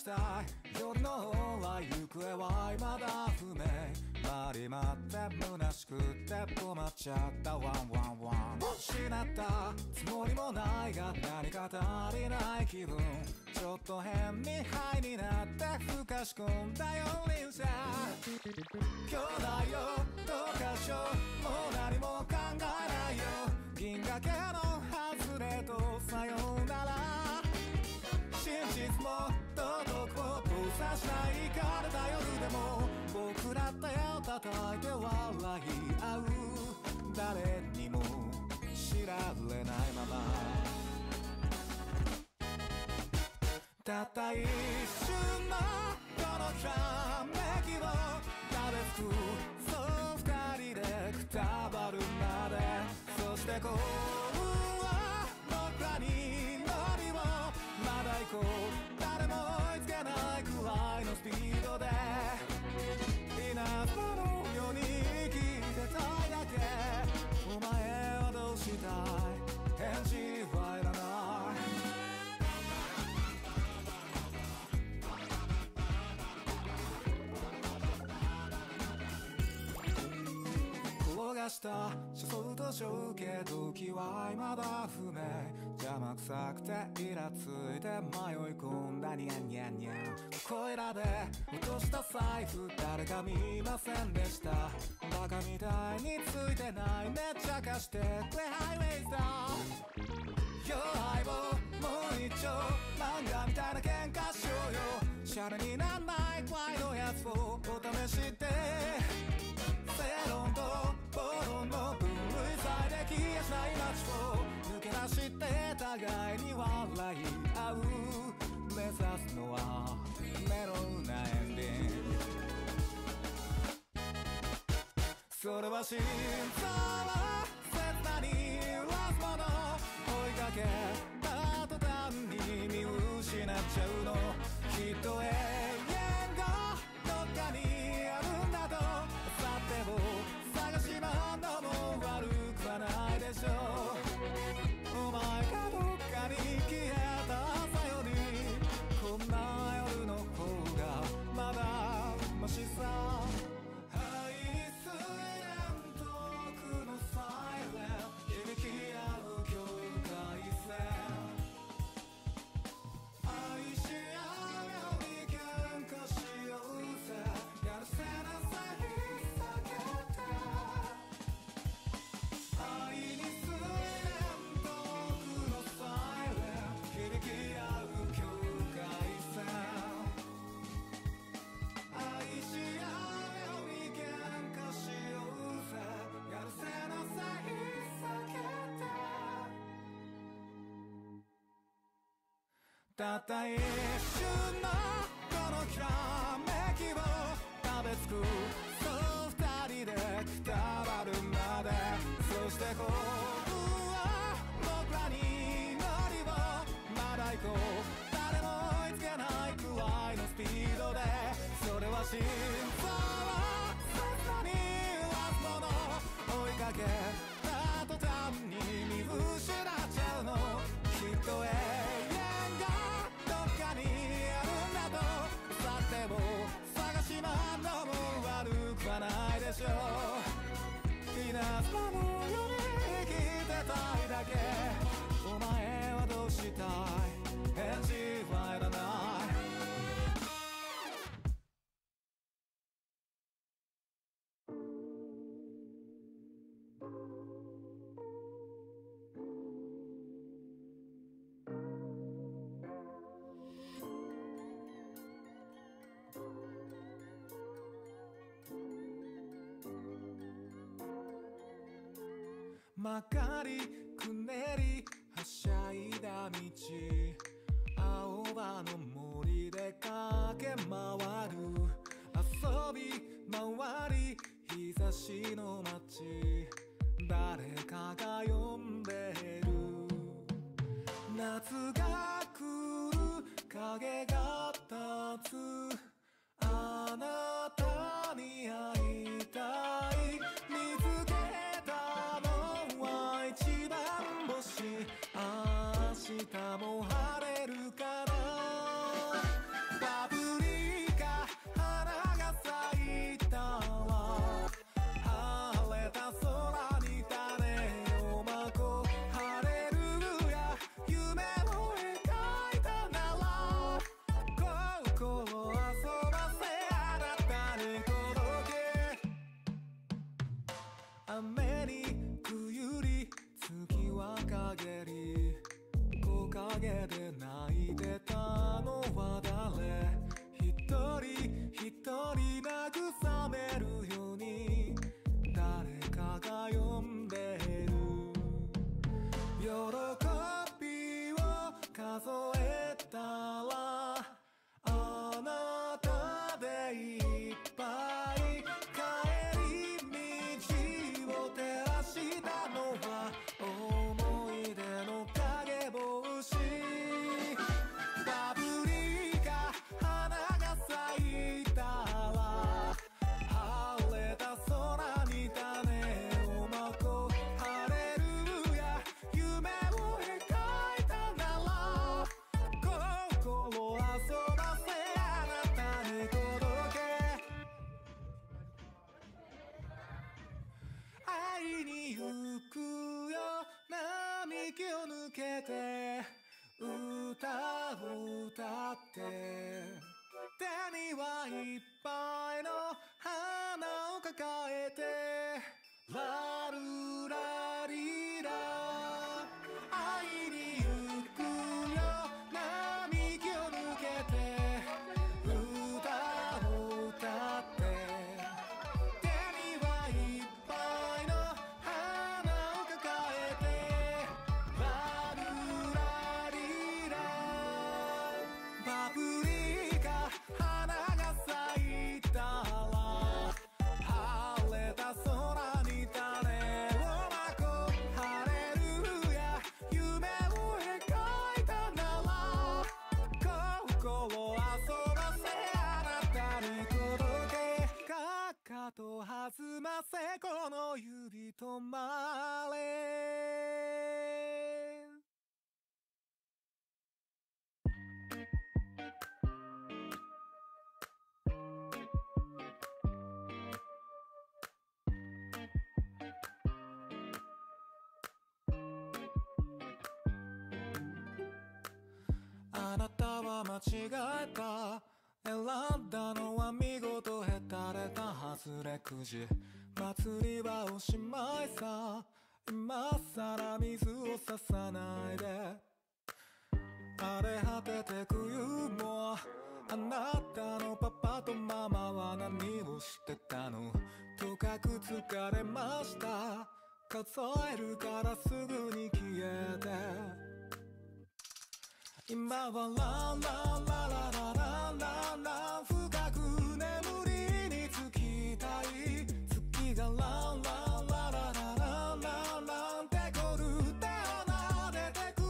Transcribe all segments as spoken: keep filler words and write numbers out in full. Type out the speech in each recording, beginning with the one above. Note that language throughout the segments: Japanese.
したい夜の方は行方は未だ不明回り待って虚しくって困っちゃったワンワンワン失ったつもりもないが何か足りない気分ちょっと変にハイになってふかし込んだよ輪車兄弟よどうかしようもう何も考えないよ銀河系の外れとさようなら真実も道徳を交差しないからだ夜でも僕ら手を叩いて笑い合う誰にも知られないままたった一瞬のこのひらめきを食べつくそう二人でくたばるまでそして幸運は僕らに乗りをまだ行こう誰も追いつけないくらいのスピードで稲妻のように生きてたいだけお前はどうしたい返事はいらない転がした車窓と衝け時は未だ不明邪魔くさくてイラついて迷い込んだニャンニャンニャンこいらで落とした財布誰か見ませんでしたバカみたいについてないめっちゃ貸してくれハイウェイさ弱いをもう一丁漫画みたいな喧嘩しようよシャレになんない怖いのやつをお試しで正論と暴論の分類され消えしない街を抜け出して互いに笑い合う目指すのはメロウなエンディングそれは心臓は切なにラスもの追いかけた途端に見失っちゃうのきっと永遠がどっかにあるんだとさてを探し回んのも悪くはないでしょうお前がどっかに消えた朝よりこんな夜の方がまだマシさ愛にすれん遠くのサイレン響き合う境界線愛し合うより喧嘩しようぜやるせなさい避けて愛にすれん遠くのサイレン響き合う境界線愛し合うより喧嘩しようぜやるせなさい避けてたった一瞬のこのひらめきを食べつくそう二人でくたばるまでそして幸運は僕らに乗りをまだ行こう誰も追いつけないくらいのスピードでそれは心臓は切なにラスもの追いかけた途端に見失っちゃうのきっと永遠がどっかにあるんだとさても探し回んのも悪くはないでしょう稲妻のように生きてたいだけお前はどうしたい返事はいらない曲がりくねりはしゃいだ道青葉の森で駆け回る遊び回り日差しの街誰かが呼んでる夏が来る影が立つあなたに会いたい見つけたのは一番星明日も晴れるかな息を抜けて歌を歌って手にはいっぱいの花を抱えてラルラリラ会いに行くよ並木を抜けて歌を歌って手にはいっぱいの花を抱えてラルラリラパプリカ花が咲いたら晴れた空に種をまこうハレルヤ夢を描いたなら心遊ばせあなたに届けかかと弾ませこの指止まれあなたは間違えた選んだのは見事へたれた外れくじ祭りはおしまいさ今さら水を差さないで荒れ果ててく冬もあなたのパパとママは何をしてたのとかく疲れました数えるからすぐに消えて今はランランラララランランラン深く眠りにつきたい月がランランラララランランランってこる手を撫でてく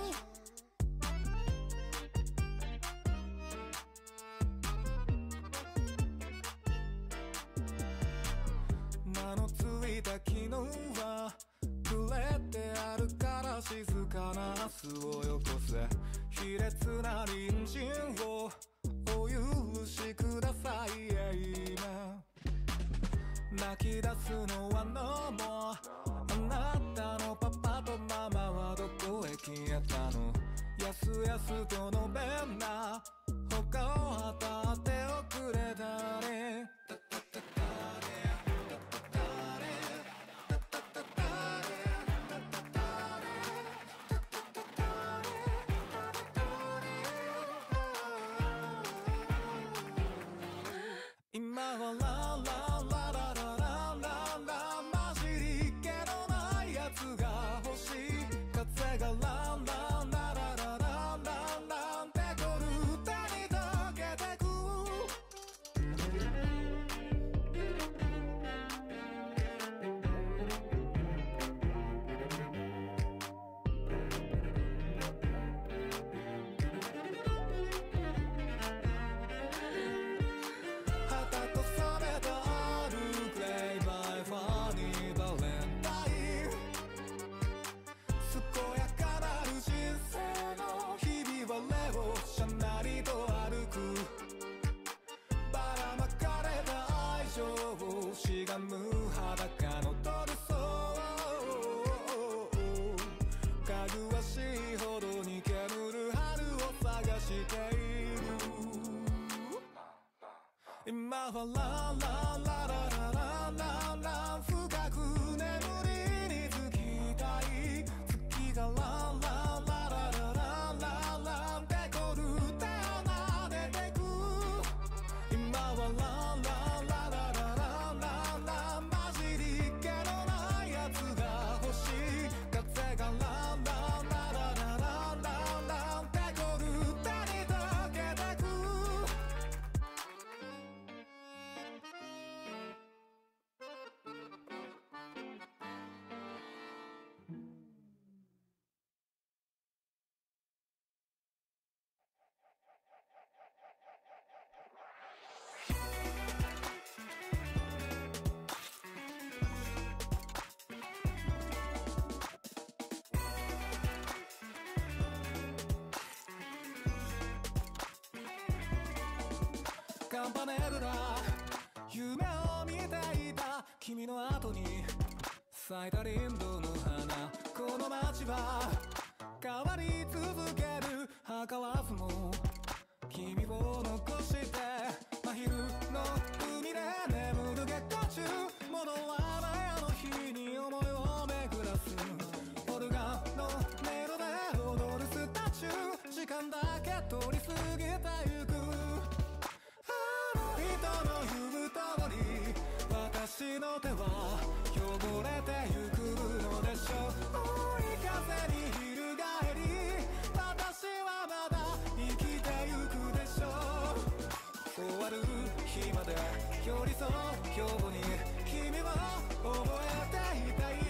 名のついた昨日はくれてあるから静かな明日をよこせ卑劣な隣人をお許しください今泣き出すのはのもあなたのパパとママはどこへ消えたのやすやすと述べんな他を当たっておくれたね今はランランラララランランラン混じり気のないやつが欲しい風がランランラララランランランってこる手に溶けてくしがむ裸のトルソーかぐわしいほどに煙る春を探している今はランランラララランランラン深く眠りにつきたい月がランランラララランランランってこる手を撫でてく今はランランカンパネルだ夢を見ていた君の後に咲いた林道の花この街は変わり続ける図らずも君を残して真昼の海で眠る月光中戻らないあの日に思いを巡らすオルガンの音色で踊るスタチュー時間だけ通り過ぎてゆくあの人の言う通り私の手は汚れてゆくのでしょう追い風に翻り私はまだ生きてゆくでしょう終わる日まで寄り添うように君は覚えていたい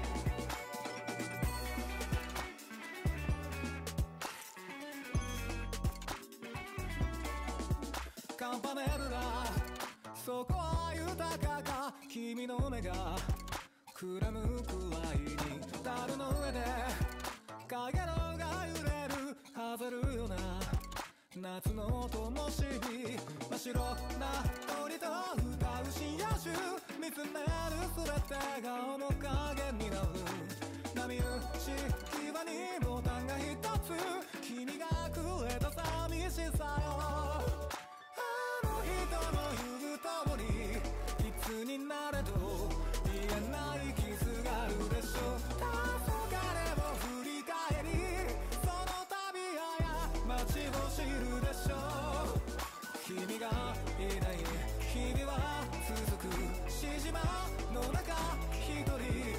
カンパネルラそこは豊かか君の目がくらむくらいに樽の上でかげろうが揺れるはぜるような夏の灯火真っ白な鳥と歌う深夜中見つめる全てが面影になる波打ち際にボタンが一つ君がくれた寂しさよあの人の言う通りいつになれど言えない傷があるでしょう黄昏を振り返りその旅やや街を知るでしょう君がいない日々は続くしじまの中一人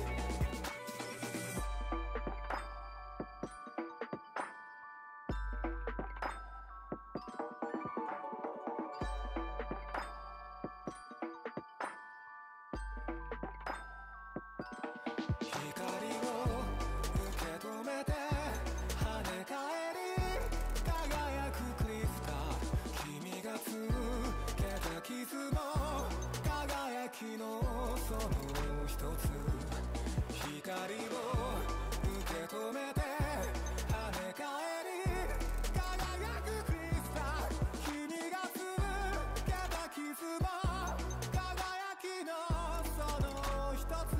光を受け止めて跳ね返り輝くクリスタル君が続けた傷も輝きのその一つ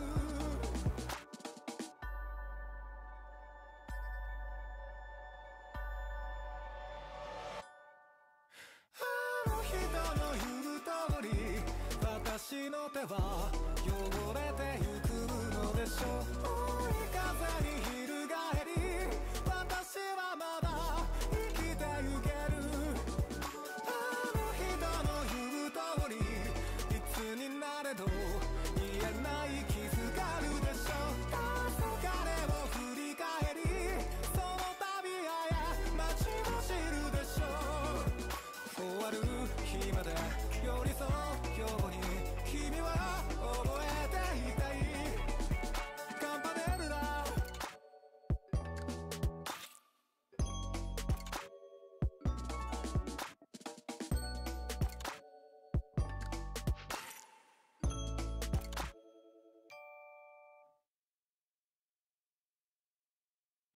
あの人の言う通り私の手は汚れてゆくのでしょう